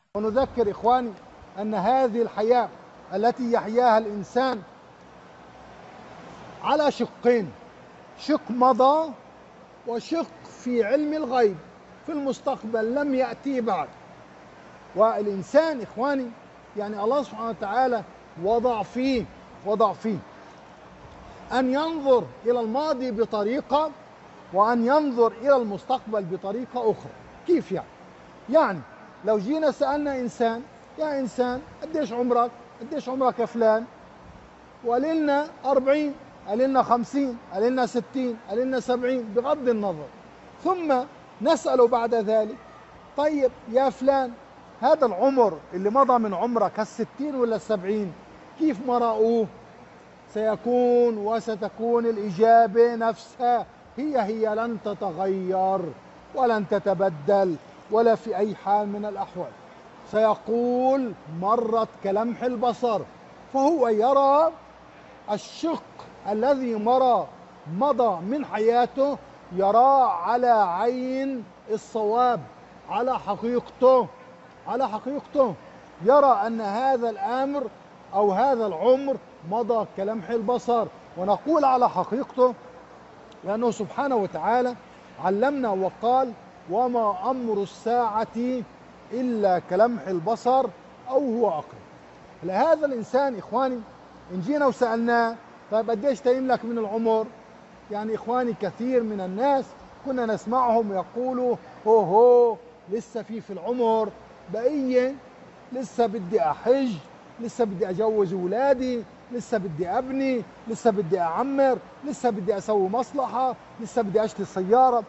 ونذكر إخواني أن هذه الحياة التي يحياها الإنسان على شقين: شق مضى وشق في علم الغيب في المستقبل لم يأتي بعد. والإنسان إخواني يعني الله سبحانه وتعالى وضع فيه أن ينظر إلى الماضي بطريقة وأن ينظر إلى المستقبل بطريقة أخرى. كيف يعني لو جينا سألنا إنسان: يا إنسان قديش عمرك؟ قديش عمرك يا فلان؟ وقال لنا 40، قال لنا 50، قال لنا 60، قال لنا 70، بغض النظر. ثم نسأله بعد ذلك: طيب يا فلان، هذا العمر اللي مضى من عمرك 60 ولا 70، كيف مرأوه؟ سيكون وستكون الإجابة نفسها، هي لن تتغير ولن تتبدل ولا في أي حال من الأحوال. سيقول: مرت كلمح البصر. فهو يرى الشق الذي مضى من حياته، يراه على عين الصواب، على حقيقته. يرى أن هذا الأمر أو هذا العمر مضى كلمح البصر، ونقول على حقيقته لأنه سبحانه وتعالى علمنا وقال: وما أمر الساعة إلا كلمح البصر أو هو أقرب. لهذا الإنسان إخواني إن جينا وسألناه: طيب قديش تملك من العمر؟ يعني إخواني كثير من الناس كنا نسمعهم يقولوا: هو لسه في العمر بقية، لسه بدي أحج، لسه بدي أجوز أولادي، لسه بدي أبني، لسه بدي أعمر، لسه بدي أسوي مصلحة، لسه بدي أشتري سيارة.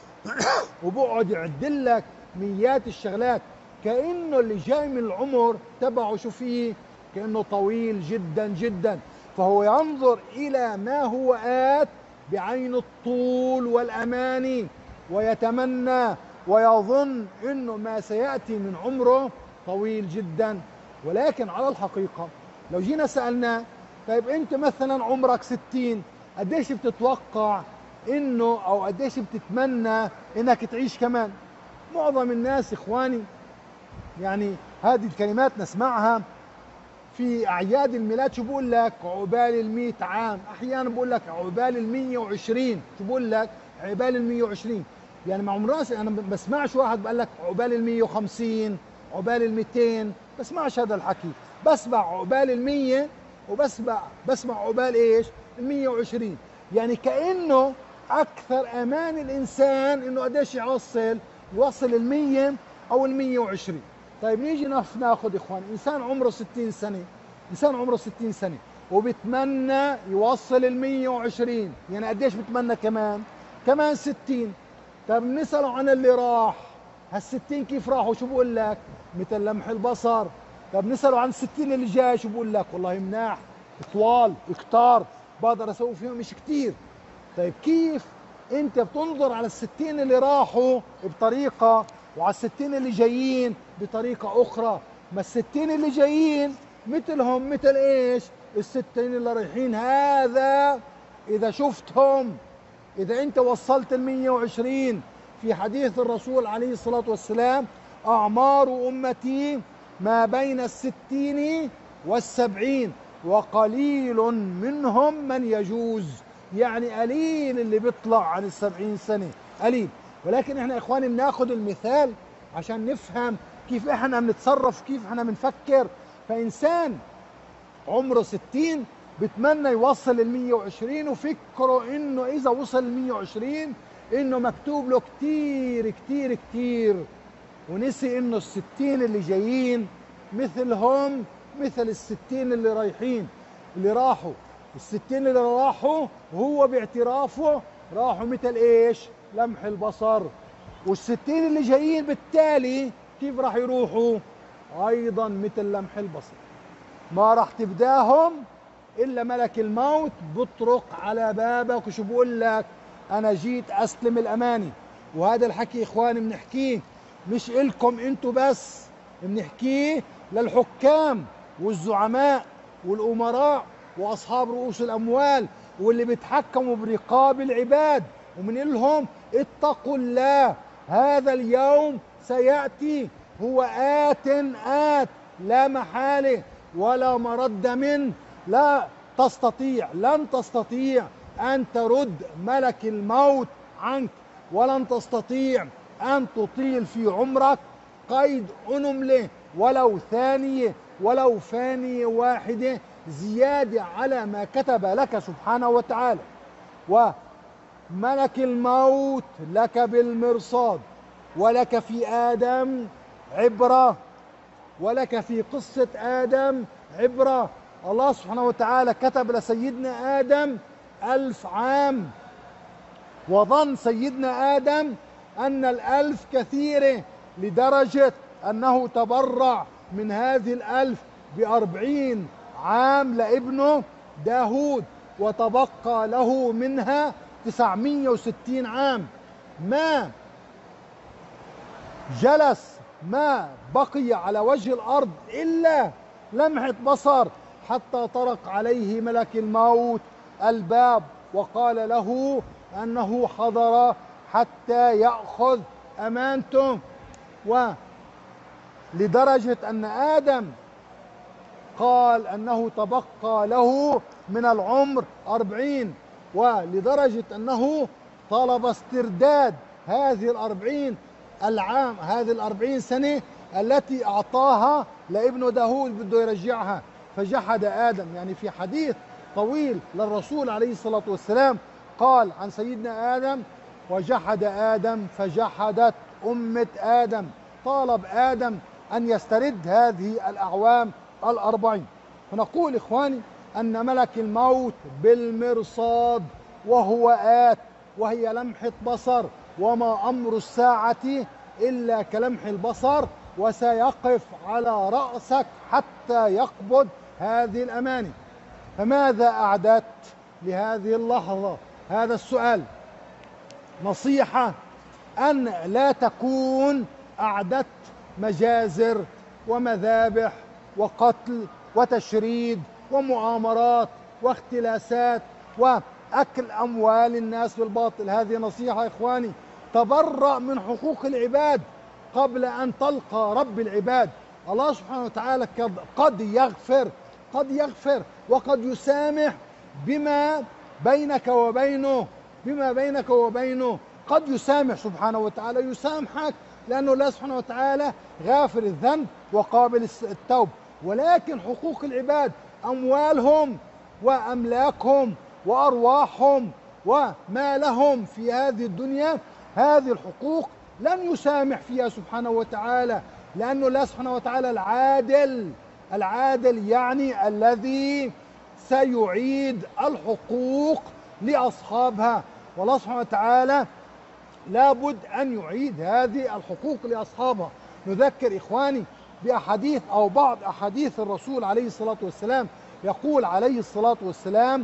وبقعد يعدل لك ميات الشغلات، كأنه اللي جاي من العمر تبعه شو فيه؟ كأنه طويل جدا جدا. فهو ينظر إلى ما هو آت بعين الطول والأماني، ويتمنى ويظن أنه ما سيأتي من عمره طويل جدا. ولكن على الحقيقة لو جينا سألناه: طيب أنت مثلا عمرك 60، قديش بتتوقع انه او قديش بتتمنى انك تعيش كمان؟ معظم الناس اخواني يعني هذه الكلمات نسمعها في اعياد الميلاد، شو بقول لك؟ عقبال ال100 عام. احيانا بقول لك عقبال ال120. شو بقول لك؟ عقبال ال120. يعني مع راسي انا ما بسمعش واحد بقول لك عقبال ال150، عقبال ال200. بسمعش هذا الحكي. بسمع عقبال ال100 بسمع عقبال ايش؟ ال120. يعني كأنه أكثر أمان الإنسان إنه قديش يوصل ال100 أو ال120. طيب نيجي ناخذ إخوان إنسان عمره 60 سنة، إنسان عمره 60 سنة وبتمنى يوصل ال120، يعني قديش بتمنى كمان 60. طيب نسأله عن اللي راح، هال60 كيف راحوا؟ شو بقول لك؟ مثل لمح البصر. طب نسأله عن ال60 اللي جاي، شو بقول لك؟ والله مناح، طوال، كتار، بقدر اسوي فيهم مش كتير. طيب كيف انت بتنظر على ال60 اللي راحوا بطريقة وعلى ال60 اللي جايين بطريقة اخرى؟ ما ال60 اللي جايين مثلهم مثل ايش؟ ال60 اللي رايحين. هذا اذا شفتهم، اذا انت وصلت ال120. في حديث الرسول عليه الصلاة والسلام: اعمار امتي ما بين ال60 وال70 وقليل منهم من يجوز. يعني قليل اللي بيطلع عن ال70 سنة، قليل. ولكن احنا اخواني بناخذ المثال عشان نفهم كيف احنا بنتصرف، كيف احنا بنفكر. فانسان عمره 60 بتمنى يوصل ال120، وفكره انه اذا وصل ال120 انه مكتوب له كتير كتير كتير، ونسي انه ال60 اللي جايين مثلهم مثل ال60 اللي رايحين، اللي راحوا. ال60 اللي راحوا وهو باعترافه راحوا مثل ايش؟ لمح البصر. وال60 اللي جايين بالتالي كيف راح يروحوا؟ ايضا مثل لمح البصر. ما راح تبداهم الا ملك الموت بطرق على بابك. وشو بقول لك؟ انا جيت استلم الاماني. وهذا الحكي اخواني بنحكيه مش إلكم انتوا بس، بنحكيه للحكام والزعماء والأمراء وأصحاب رؤوس الأموال واللي بيتحكموا برقاب العباد، ومن لهم: اتقوا الله، هذا اليوم سيأتي هو آت لا محالة ولا مرد منه. لا تستطيع، لن تستطيع أن ترد ملك الموت عنك، ولن تستطيع أن تطيل في عمرك قيد أنملة ولو ثانية، ولو ثانية واحدة زيادة على ما كتب لك سبحانه وتعالى. وملك الموت لك بالمرصاد، ولك في آدم عبرة، ولك في قصة آدم عبرة. الله سبحانه وتعالى كتب لسيدنا آدم 1000 عام، وظن سيدنا آدم أن 1000 كثيرة، لدرجة أنه تبرع من هذه 1000 ب40 عام لابنه داود، وتبقى له منها 960 عام. ما جلس، ما بقي على وجه الأرض إلا لمحة بصر حتى طرق عليه ملك الموت الباب وقال له أنه حضر حتى يأخذ أمانته. ولدرجة أن آدم قال أنه تبقى له من العمر 40، ولدرجة أنه طلب استرداد هذه 40 العام، هذه 40 سنة التي أعطاها لابن داود، بده يرجعها. فجحد آدم. يعني في حديث طويل للرسول عليه الصلاة والسلام قال عن سيدنا آدم: وجحد آدم فجحدت أمة آدم. طالب آدم أن يسترد هذه الأعوام 40. فنقول إخواني أن ملك الموت بالمرصاد وهو آت، وهي لمحة بصر، وما أمر الساعة إلا كلمح البصر، وسيقف على رأسك حتى يقبض هذه الأماني. فماذا أعددت لهذه اللحظة؟ هذا السؤال. نصيحة أن لا تكون أعددت مجازر ومذابح وقتل وتشريد ومؤامرات واختلاسات وأكل أموال الناس بالباطل. هذه نصيحة إخواني. تبرأ من حقوق العباد قبل أن تلقى رب العباد. الله سبحانه وتعالى قد يغفر وقد يسامح بما بينك وبينه، قد يسامح سبحانه وتعالى، يسامحك لأنه الله سبحانه وتعالى غافر الذنب وقابل التوب. ولكن حقوق العباد، أموالهم وأملاكهم وأرواحهم وما لهم في هذه الدنيا، هذه الحقوق لن يسامح فيها سبحانه وتعالى، لأنه الله سبحانه وتعالى العادل يعني الذي سيعيد الحقوق لأصحابها. والله سبحانه وتعالى لابد أن يعيد هذه الحقوق لأصحابها. نذكر إخواني بأحاديث أو بعض أحاديث الرسول عليه الصلاة والسلام. يقول عليه الصلاة والسلام: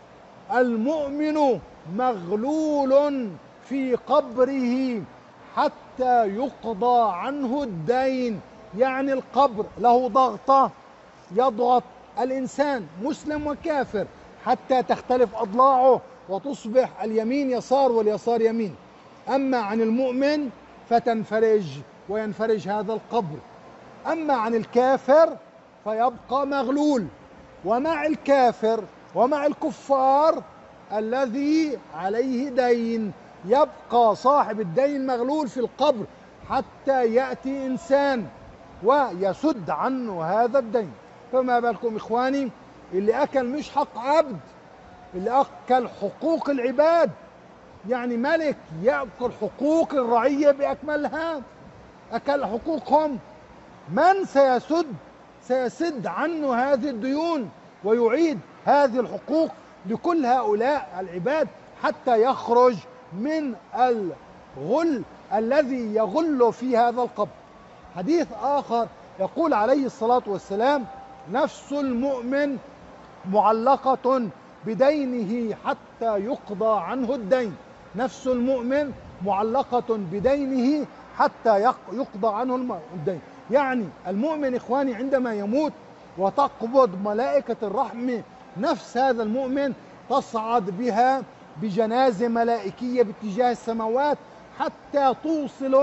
المؤمن مغلول في قبره حتى يقضى عنه الدين. يعني القبر له ضغطة، يضغط الإنسان مسلم وكافر حتى تختلف أضلاعه وتصبح اليمين يسار واليسار يمين. أما عن المؤمن فتنفرج وينفرج هذا القبر. أما عن الكافر فيبقى مغلول. ومع الكافر ومع الكفار الذي عليه دين يبقى صاحب الدين مغلول في القبر حتى يأتي إنسان ويسد عنه هذا الدين. فما بالكم إخواني اللي أكل مش حق عبد، اللي أكل حقوق العباد. يعني ملك يأكل حقوق الرعية بأكملها، أكل حقوقهم. من سيسد عنه هذه الديون ويعيد هذه الحقوق لكل هؤلاء العباد حتى يخرج من الغل الذي يغل في هذا القبر. حديث آخر يقول عليه الصلاة والسلام: نفس المؤمن معلقة بدينه حتى يقضى عنه الدين. نفس المؤمن معلقة بدينه حتى يقضى عنه الدين. يعني المؤمن إخواني عندما يموت وتقبض ملائكة الرحمة نفس هذا المؤمن، تصعد بها بجنازة ملائكية باتجاه السماوات حتى توصله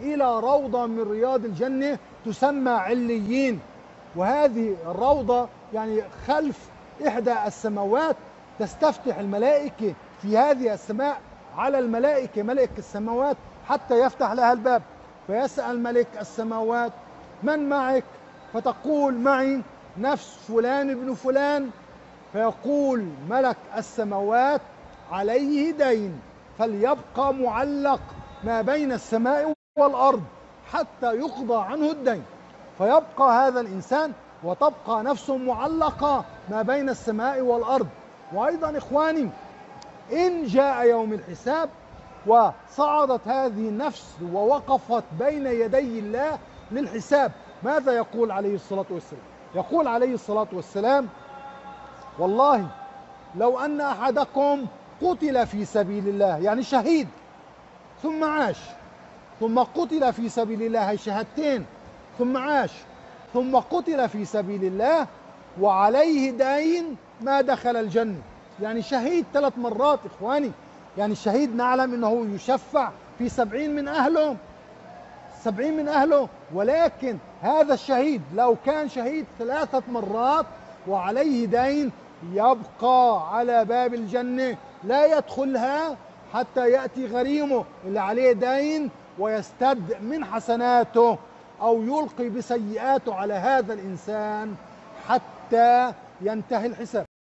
إلى روضة من رياض الجنة تسمى عليين. وهذه الروضة يعني خلف إحدى السماوات، تستفتح الملائكة في هذه السماء على الملائكة ملك السماوات حتى يفتح لها الباب، فيسأل ملك السماوات: من معك؟ فتقول: معي نفس فلان ابن فلان. فيقول ملك السماوات: عليه دين، فليبقى معلق ما بين السماء والأرض حتى يقضى عنه الدين. فيبقى هذا الإنسان وتبقى نفسه معلقة ما بين السماء والأرض. وأيضا إخواني، إن جاء يوم الحساب وصعدت هذه النفس ووقفت بين يدي الله للحساب، ماذا يقول عليه الصلاة والسلام؟ يقول عليه الصلاة والسلام: والله لو أن أحدكم قتل في سبيل الله، يعني شهيد، ثم عاش، ثم قتل في سبيل الله، هي شهادتين، ثم عاش، ثم قتل في سبيل الله وعليه دين، ما دخل الجنة. يعني شهيد 3 مرات إخواني. يعني الشهيد نعلم أنه يشفع في 70 من أهله، 70 من أهله، ولكن هذا الشهيد لو كان شهيد 3 مرات وعليه دين، يبقى على باب الجنة لا يدخلها حتى يأتي غريمه اللي عليه دين ويستد من حسناته أو يلقي بسيئاته على هذا الإنسان حتى ينتهي الحساب.